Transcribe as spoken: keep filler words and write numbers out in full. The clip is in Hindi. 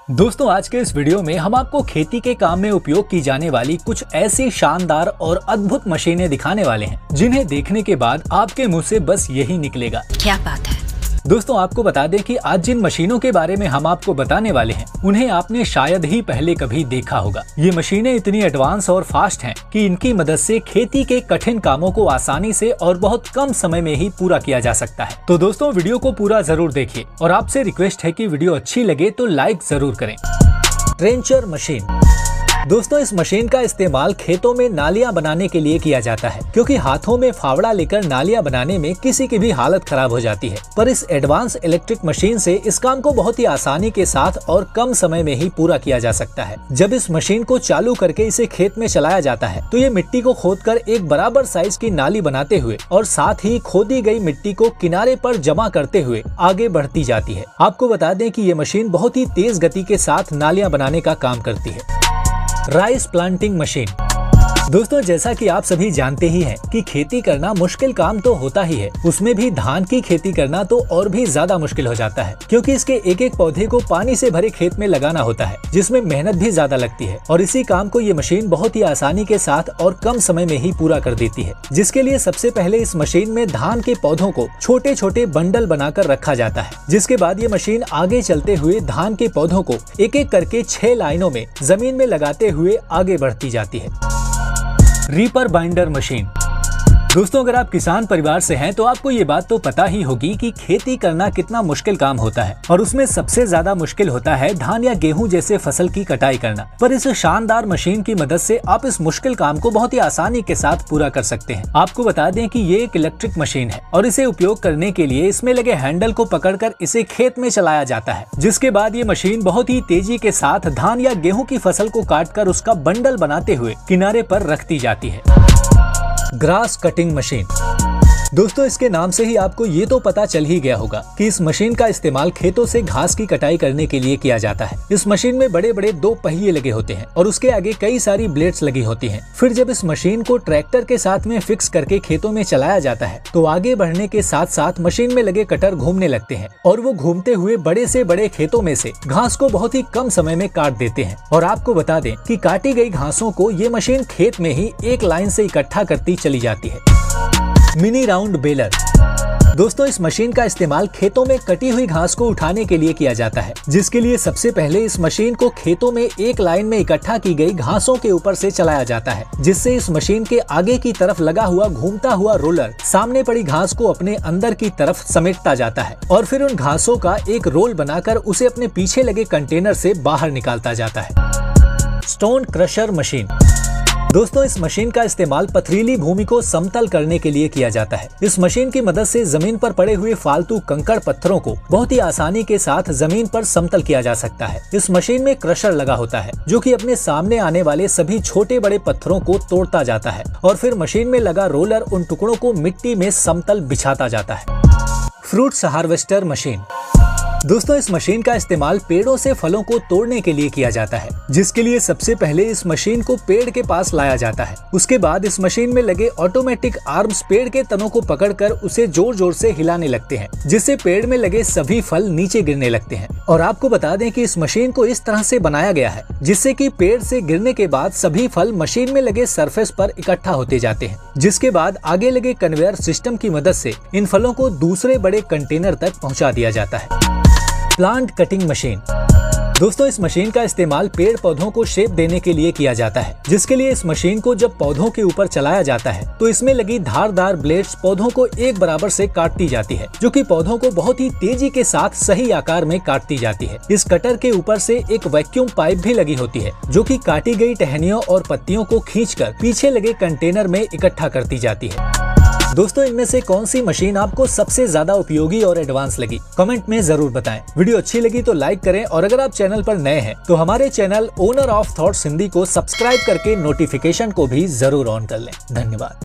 दोस्तों आज के इस वीडियो में हम आपको खेती के काम में उपयोग की जाने वाली कुछ ऐसी शानदार और अद्भुत मशीनें दिखाने वाले हैं जिन्हें देखने के बाद आपके मुंह से बस यही निकलेगा, क्या बात है। दोस्तों आपको बता दें कि आज जिन मशीनों के बारे में हम आपको बताने वाले हैं उन्हें आपने शायद ही पहले कभी देखा होगा। ये मशीनें इतनी एडवांस और फास्ट हैं कि इनकी मदद से खेती के कठिन कामों को आसानी से और बहुत कम समय में ही पूरा किया जा सकता है। तो दोस्तों वीडियो को पूरा जरूर देखिए और आपसे रिक्वेस्ट है कि वीडियो अच्छी लगे तो लाइक जरूर करें। Trencher machine. दोस्तों इस मशीन का इस्तेमाल खेतों में नालियां बनाने के लिए किया जाता है, क्योंकि हाथों में फावड़ा लेकर नालियां बनाने में किसी की भी हालत खराब हो जाती है। पर इस एडवांस इलेक्ट्रिक मशीन से इस काम को बहुत ही आसानी के साथ और कम समय में ही पूरा किया जा सकता है। जब इस मशीन को चालू करके इसे खेत में चलाया जाता है तो ये मिट्टी को खोदकर एक बराबर साइज की नाली बनाते हुए और साथ ही खोदी गई मिट्टी को किनारे पर जमा करते हुए आगे बढ़ती जाती है। आपको बता दें कि ये मशीन बहुत ही तेज गति के साथ नालियां बनाने का काम करती है। Rice planting machine. दोस्तों जैसा कि आप सभी जानते ही हैं कि खेती करना मुश्किल काम तो होता ही है, उसमें भी धान की खेती करना तो और भी ज्यादा मुश्किल हो जाता है, क्योंकि इसके एक एक पौधे को पानी से भरे खेत में लगाना होता है, जिसमें मेहनत भी ज्यादा लगती है। और इसी काम को ये मशीन बहुत ही आसानी के साथ और कम समय में ही पूरा कर देती है। जिसके लिए सबसे पहले इस मशीन में धान के पौधों को छोटे छोटे बंडल बनाकर रखा जाता है, जिसके बाद ये मशीन आगे चलते हुए धान के पौधों को एक एक करके छह लाइनों में जमीन में लगाते हुए आगे बढ़ती जाती है। Reaper binder machine. दोस्तों अगर आप किसान परिवार से हैं तो आपको ये बात तो पता ही होगी कि खेती करना कितना मुश्किल काम होता है, और उसमें सबसे ज्यादा मुश्किल होता है धान या गेहूं जैसे फसल की कटाई करना। पर इस शानदार मशीन की मदद से आप इस मुश्किल काम को बहुत ही आसानी के साथ पूरा कर सकते हैं। आपको बता दें कि ये एक इलेक्ट्रिक मशीन है और इसे उपयोग करने के लिए इसमें लगे हैंडल को पकड़कर इसे खेत में चलाया जाता है, जिसके बाद ये मशीन बहुत ही तेजी के साथ धान या गेहूं की फसल को काटकर उसका बंडल बनाते हुए किनारे पर रखती जाती है। Grass cutting machine. दोस्तों इसके नाम से ही आपको ये तो पता चल ही गया होगा कि इस मशीन का इस्तेमाल खेतों से घास की कटाई करने के लिए किया जाता है। इस मशीन में बड़े बड़े दो पहिए लगे होते हैं और उसके आगे कई सारी ब्लेड्स लगी होती हैं। फिर जब इस मशीन को ट्रैक्टर के साथ में फिक्स करके खेतों में चलाया जाता है तो आगे बढ़ने के साथ साथ मशीन में लगे कटर घूमने लगते हैं और वो घूमते हुए बड़े से बड़े खेतों में से घास को बहुत ही कम समय में काट देते हैं। और आपको बता दें कि काटी गई घासों को ये मशीन खेत में ही एक लाइन से इकट्ठा करती चली जाती है। Mini round baler. दोस्तों इस मशीन का इस्तेमाल खेतों में कटी हुई घास को उठाने के लिए किया जाता है, जिसके लिए सबसे पहले इस मशीन को खेतों में एक लाइन में इकट्ठा की गई घासों के ऊपर से चलाया जाता है, जिससे इस मशीन के आगे की तरफ लगा हुआ घूमता हुआ रोलर सामने पड़ी घास को अपने अंदर की तरफ समेटता जाता है और फिर उन घासों का एक रोल बनाकर उसे अपने पीछे लगे कंटेनर से बाहर निकालता जाता है। Stone crusher machine. दोस्तों इस मशीन का इस्तेमाल पथरीली भूमि को समतल करने के लिए किया जाता है। इस मशीन की मदद से जमीन पर पड़े हुए फालतू कंकड़ पत्थरों को बहुत ही आसानी के साथ जमीन पर समतल किया जा सकता है। इस मशीन में क्रशर लगा होता है जो कि अपने सामने आने वाले सभी छोटे बड़े पत्थरों को तोड़ता जाता है और फिर मशीन में लगा रोलर उन टुकड़ों को मिट्टी में समतल बिछाता जाता है। Fruits harvester machine. दोस्तों इस मशीन का इस्तेमाल पेड़ों से फलों को तोड़ने के लिए किया जाता है, जिसके लिए सबसे पहले इस मशीन को पेड़ के पास लाया जाता है। उसके बाद इस मशीन में लगे ऑटोमेटिक आर्म्स पेड़ के तनों को पकड़कर उसे जोर जोर से हिलाने लगते हैं, जिससे पेड़ में लगे सभी फल नीचे गिरने लगते हैं। और आपको बता दें कि इस मशीन को इस तरह से बनाया गया है जिससे कि पेड़ से गिरने के बाद सभी फल मशीन में लगे सरफेस पर इकट्ठा होते जाते हैं, जिसके बाद आगे लगे कन्वेयर सिस्टम की मदद से इन फलों को दूसरे बड़े कंटेनर तक पहुँचा दिया जाता है। Plant cutting machine. दोस्तों इस मशीन का इस्तेमाल पेड़ पौधों को शेप देने के लिए किया जाता है, जिसके लिए इस मशीन को जब पौधों के ऊपर चलाया जाता है तो इसमें लगी धारदार ब्लेड्स पौधों को एक बराबर से काटती जाती है, जो कि पौधों को बहुत ही तेजी के साथ सही आकार में काटती जाती है। इस कटर के ऊपर से एक वैक्यूम पाइप भी लगी होती है जो कि काटी गई टहनियों और पत्तियों को खींचकर पीछे लगे कंटेनर में इकट्ठा करती जाती है। दोस्तों इनमें से कौन सी मशीन आपको सबसे ज्यादा उपयोगी और एडवांस लगी, कमेंट में जरूर बताएं। वीडियो अच्छी लगी तो लाइक करें और अगर आप चैनल पर नए हैं तो हमारे channel owner of thoughts Hindi को सब्सक्राइब करके नोटिफिकेशन को भी जरूर ऑन कर लें। धन्यवाद।